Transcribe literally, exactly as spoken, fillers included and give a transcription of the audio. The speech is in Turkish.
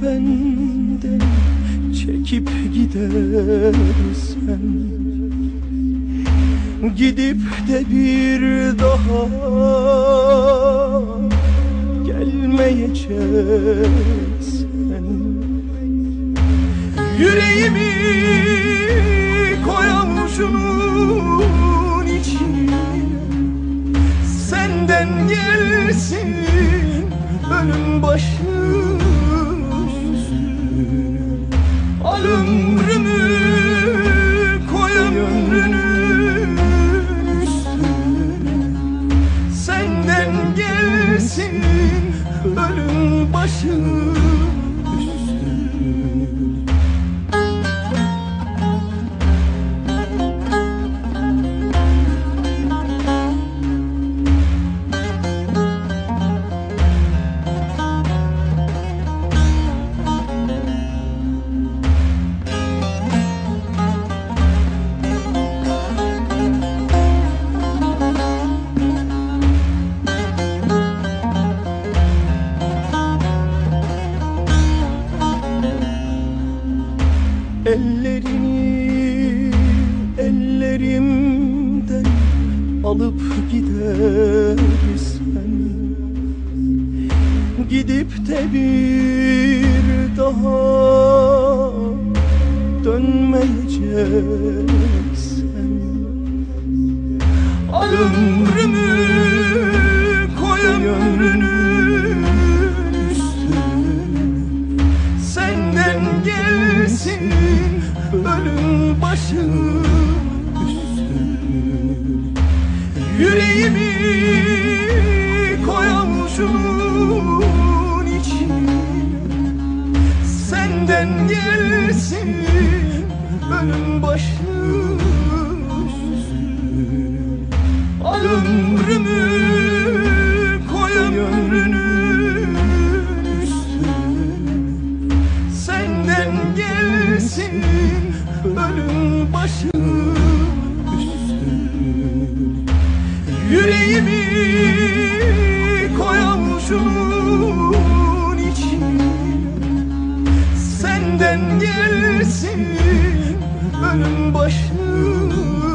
benden çekip gidersen, gidip de bir daha gelmeyeceksen, yüreğimi koy avucunun içine, senden gelsin ölüm başım üstüne. Al ömrümü koy ömrünün üstüne, senden gelsin ölüm başım ellerini ellerimden alıp gidersen, gidip de bir daha dönmeyeceksen, al ömrümü koy ömrünün üstüne, senden gelsin ölüm başım üstüne. Yüreğimi koy avucunun içine, senden gelsin ölüm başım üstüne. Al ömrümü koy ömrünün üstüne, senden gelsin ölüm başım üstüne. Yüreğimi koy avucunun içine, senden gelsin ölüm başım